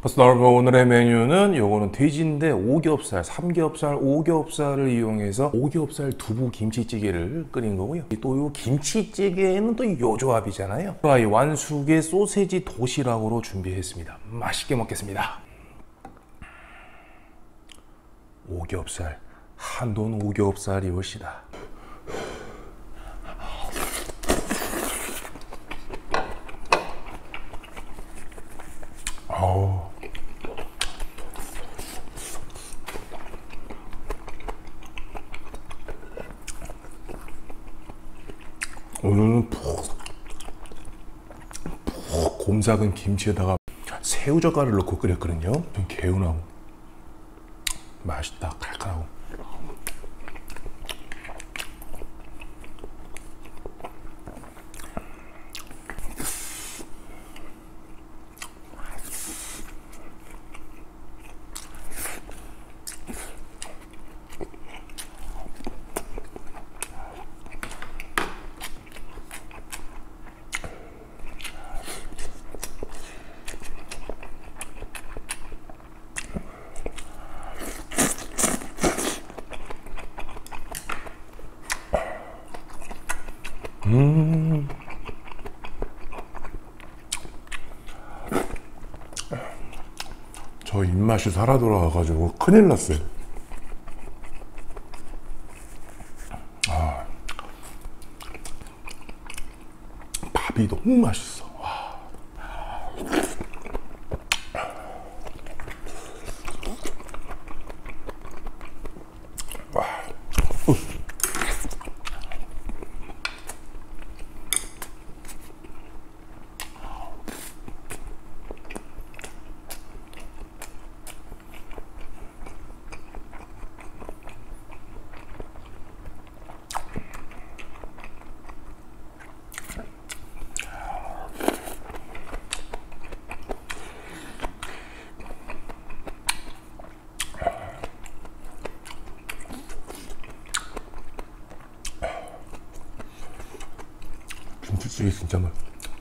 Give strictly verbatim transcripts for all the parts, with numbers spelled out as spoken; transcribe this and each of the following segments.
그래서 여러분 오늘의 메뉴는 요거는 돼지인데 오겹살, 삼겹살, 오겹살을 이용해서 오겹살 두부 김치찌개를 끓인 거고요. 또 요 김치찌개에는 또 요 조합이잖아요. 이 완숙의 소세지 도시락으로 준비했습니다. 맛있게 먹겠습니다. 오겹살, 한돈 오겹살이 올시다. 아우. 오늘은 푹, 푹 곰삭은 김치에다가 새우젓갈을 넣고 끓였거든요. 좀 개운하고 맛있다. 칼칼하고. 음. 저 입맛이 살아 돌아와가지고 큰일 났어요. 아, 밥이 너무 맛있어. 와. 와. 김치찌개 진짜 맛.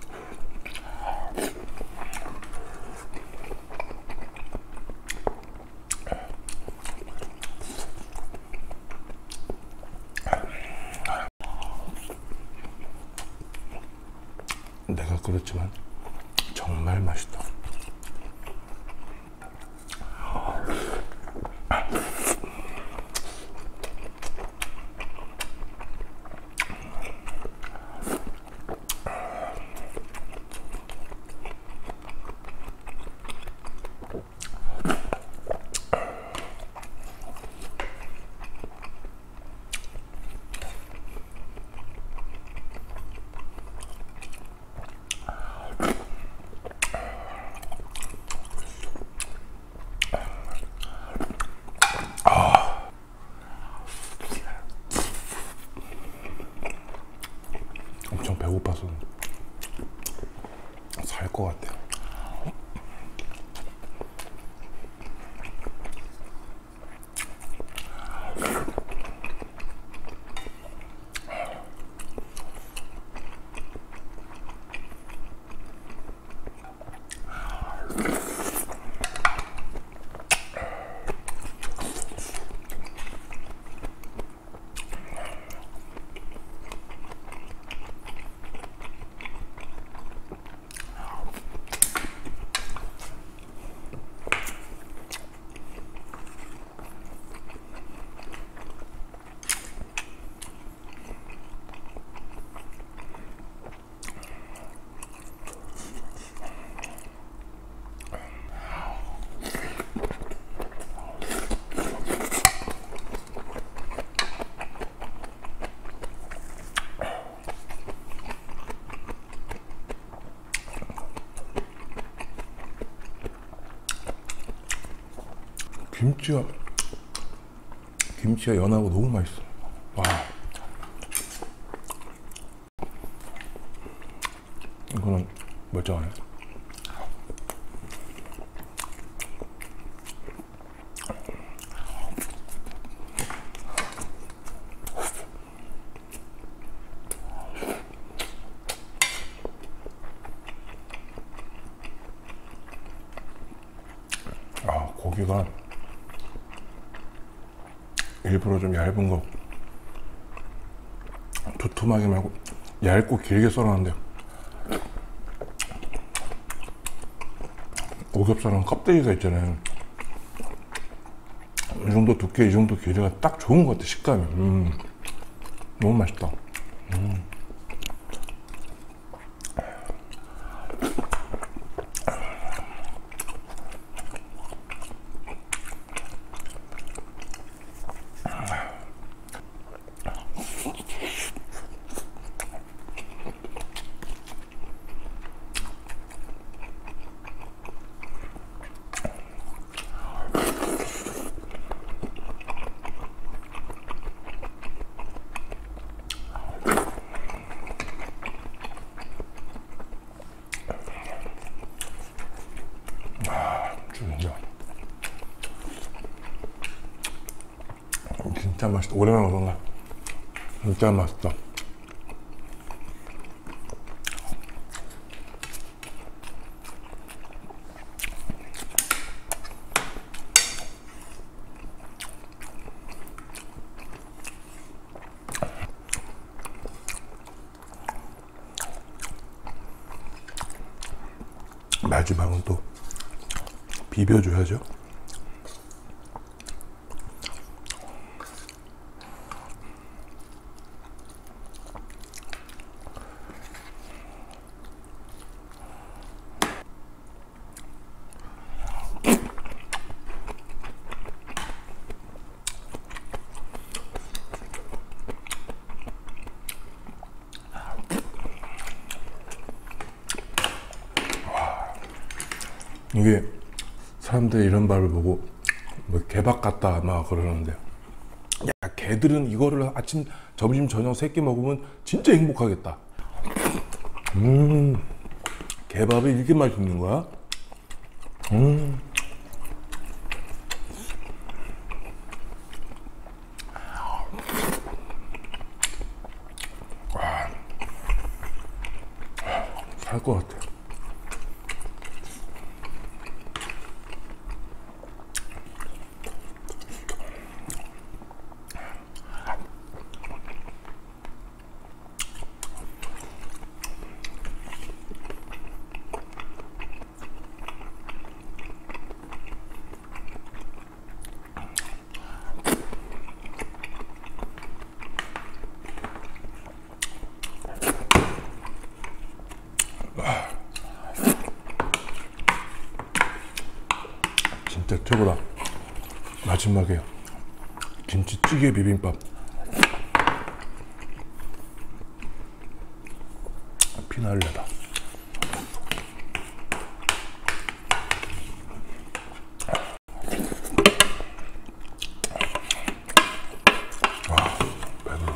내가 그렇지만 정말 맛있다. 엄청 배고파서 살 것 같아요. 김치가 김치가 연하고 너무 맛있어. 와. 이거는 멀쩡하네. 일부러 좀 얇은 거, 두툼하게 말고 얇고 길게 썰었는데, 오겹살은 껍데기가 있잖아요. 이 정도 두께, 이 정도 길이가 딱 좋은 것 같아, 식감이. 음, 너무 맛있다. 음. 진짜 맛있다. 오랜만에 먹는다. 진짜 맛있다. 마지막은 또 비벼줘야죠. 이게 사람들이 이런 밥을 보고 뭐 개밥 같다 막 그러는데, 야, 개들은 이거를 아침, 점심, 저녁 세 끼 먹으면 진짜 행복하겠다. 음, 개밥이 이렇게 맛있는 거야? 음. 살 것 같아. 진짜 최고다. 마지막에 김치찌개 비빔밥. 피날레다. 와, 배불러.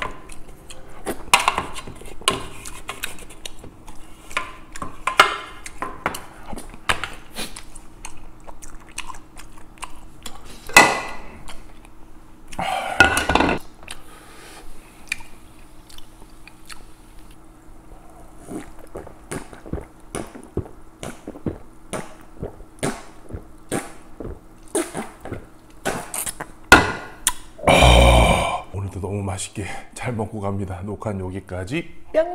오늘도 너무 맛있게 잘 먹고 갑니다. 녹화는 여기까지. 뿅!